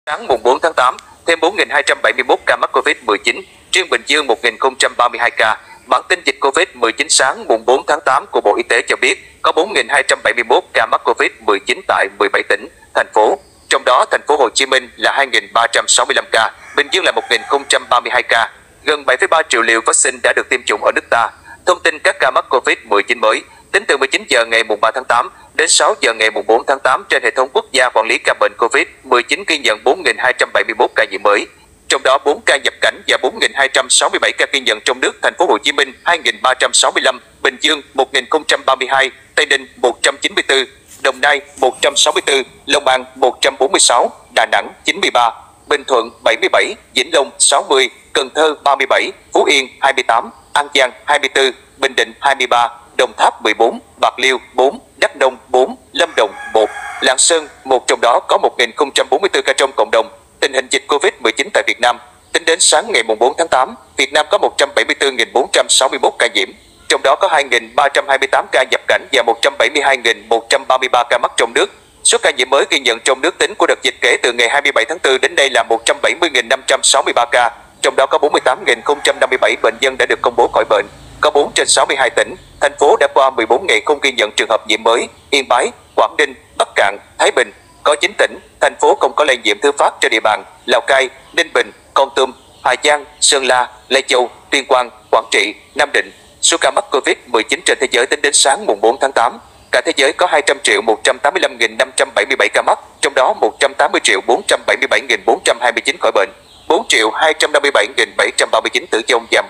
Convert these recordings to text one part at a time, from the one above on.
Sáng mùng 4 tháng 8, thêm 4.271 ca mắc Covid-19, riêng Bình Dương 1.032 ca. Bản tin dịch Covid-19 sáng mùng 4 tháng 8 của Bộ Y tế cho biết có 4.271 ca mắc Covid-19 tại 17 tỉnh, thành phố. Trong đó thành phố Hồ Chí Minh là 2.365 ca, Bình Dương là 1.032 ca. Gần 7,3 triệu liều vaccine đã được tiêm chủng ở nước ta. Thông tin các ca mắc Covid-19 mới tính từ 19 giờ ngày mùng 3 tháng 8 đến 6 giờ ngày mùng 4 tháng 8 trên hệ thống quốc gia quản lý ca bệnh Covid-19 ghi nhận 4.271 ca nhiễm mới. Trong đó 4 ca nhập cảnh và 4.267 ca ghi nhận trong nước. Thành phố Hồ Chí Minh 2.365, Bình Dương 1.032, Tây Ninh 194, Đồng Nai 164, Long An 146, Đà Nẵng 93, Bình Thuận 77, Vĩnh Long 60, Cần Thơ 37, Phú Yên 28, An Giang 24, Bình Định 23, Đồng Tháp 14, Bạc Liêu 4, Đắk Nông 4, Lâm Đồng 1, Lạng Sơn 1, trong đó có 1.044 ca trong cộng đồng. Tình hình dịch Covid-19 tại Việt Nam, tính đến sáng ngày 4 tháng 8, Việt Nam có 174.461 ca nhiễm, trong đó có 2.328 ca nhập cảnh và 172.133 ca mắc trong nước. Số ca nhiễm mới ghi nhận trong nước tính của đợt dịch kể từ ngày 27 tháng 4 đến đây là 170.563 ca, trong đó có 48.057 bệnh nhân đã được công bố khỏi bệnh. Có 4 trên 62 tỉnh, thành phố đã qua 14 ngày không ghi nhận trường hợp nhiễm mới. Yên Bái, Quảng Ninh, Bắc Kạn, Thái Bình. Có 9 tỉnh, thành phố không có lây nhiễm thứ phát trên địa bàn: Lào Cai, Ninh Bình, Kon Tum, Hà Giang, Sơn La, Lai Châu, Tuyên Quang, Quảng Trị, Nam Định. Số ca mắc Covid-19 trên thế giới tính đến sáng mùng 4 tháng 8, cả thế giới có 200.185.577 ca mắc, trong đó 180.477.429 khỏi bệnh, 4.257.739 tử vong và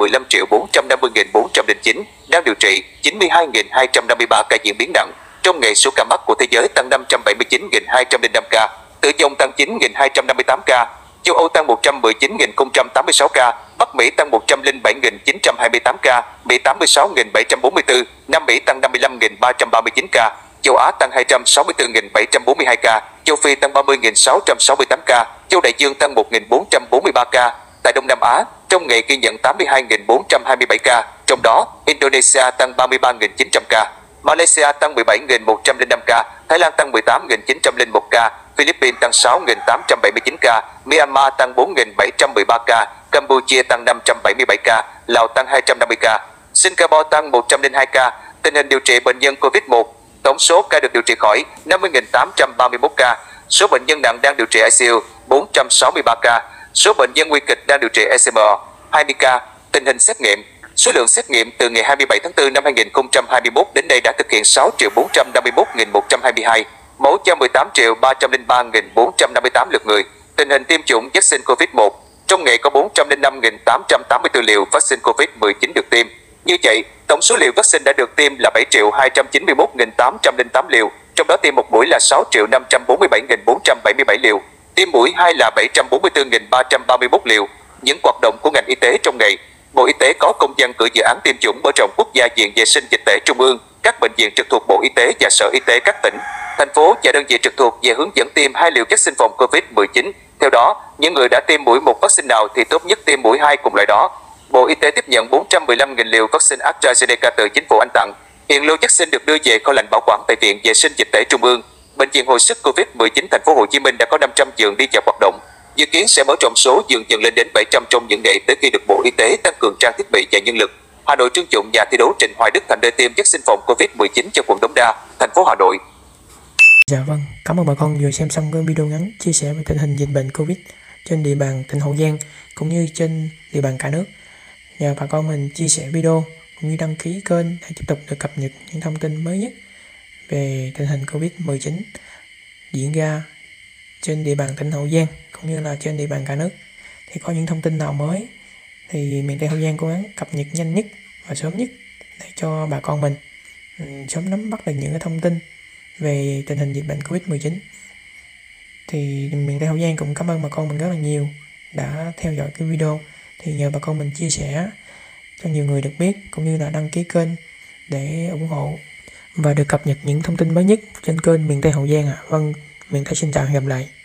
15.450.409 đang điều trị, 92.253 ca diễn biến nặng. Trong ngày, số ca mắc của thế giới tăng 579.205 ca, tử vong tăng 9.258 ca, châu Âu tăng 119.086 ca, Bắc Mỹ tăng 107.928 ca, Mỹ 86.744, Nam Mỹ tăng 55.339 ca, châu Á tăng 264.742 ca, châu Phi tăng 30.668 ca, châu Đại Dương tăng 1.443 ca. Tại Đông Nam Á, trong ngày ghi nhận 82.427 ca, trong đó Indonesia tăng 33.900 ca, Malaysia tăng 17.105 ca, Thái Lan tăng 18.901 ca, Philippines tăng 6.879 ca, Myanmar tăng 4.713 ca, Campuchia tăng 577 ca, Lào tăng 250 ca, Singapore tăng 102 ca. Tình hình điều trị bệnh nhân COVID-1, tổng số ca được điều trị khỏi 50.831 ca, số bệnh nhân nặng đang điều trị ICU 463 ca, số bệnh nhân nguy kịch đang điều trị ECMO 20 ca. Tình hình xét nghiệm, số lượng xét nghiệm từ ngày 27 tháng 4 năm 2021 đến nay đã thực hiện 6.451.122 mẫu cho 18.303.458 lượt người. Tình hình tiêm chủng vaccine COVID-1, trong ngày có 405.884 liều vaccine COVID-19 được tiêm. Như vậy, tổng số liều vaccine đã được tiêm là 7.291.808 liều, trong đó tiêm một mũi là 6.547.477 liều, tiêm mũi 2 là 744.331 liều. Những hoạt động của ngành y tế trong ngày, Bộ Y tế có công văn gửi dự án tiêm chủng mở rộng quốc gia Viện Vệ sinh Dịch tễ Trung ương, các bệnh viện trực thuộc Bộ Y tế và Sở Y tế các tỉnh, thành phố và đơn vị trực thuộc về hướng dẫn tiêm 2 liều vaccine phòng COVID-19. Theo đó, những người đã tiêm mũi 1 vaccine nào thì tốt nhất tiêm mũi 2 cùng loại đó. Bộ Y tế tiếp nhận 415.000 liều vaccine AstraZeneca từ chính phủ Anh tặng. Hiện lô vaccine được đưa về kho lạnh bảo quản tại Viện Vệ sinh Dịch tễ Trung ương. Bệnh viện hồi sức COVID-19 thành phố Hồ Chí Minh đã có 500 giường đi vào hoạt động, dự kiến sẽ mở rộng số giường dần lên đến 700 trong những ngày tới khi được Bộ Y tế tăng cường trang thiết bị và nhân lực. Hà Nội trưng dụng nhà thi đấu Trịnh Hoài Đức thành nơi tiêm vaccine phòng COVID-19 cho quận Đống Đa, thành phố Hà Nội. Dạ vâng, cảm ơn bà con vừa xem xong cái video ngắn chia sẻ về tình hình dịch bệnh Covid trên địa bàn tỉnh Hậu Giang cũng như trên địa bàn cả nước. Nhờ bà con mình chia sẻ video cũng như đăng ký kênh để tiếp tục được cập nhật những thông tin mới nhất về tình hình Covid-19 diễn ra trên địa bàn tỉnh Hậu Giang cũng như là trên địa bàn cả nước. Thì có những thông tin nào mới thì miền Tây Hậu Giang cố gắng cập nhật nhanh nhất và sớm nhất để cho bà con mình sớm nắm bắt được những cái thông tin về tình hình dịch bệnh Covid-19. Thì miền Tây Hậu Giang cũng cảm ơn bà con mình rất là nhiều đã theo dõi cái video. Thì nhờ bà con mình chia sẻ cho nhiều người được biết cũng như là đăng ký kênh để ủng hộ và được cập nhật những thông tin mới nhất trên kênh miền Tây Hậu Giang. Vâng, miền Tây xin chào và hẹn gặp lại.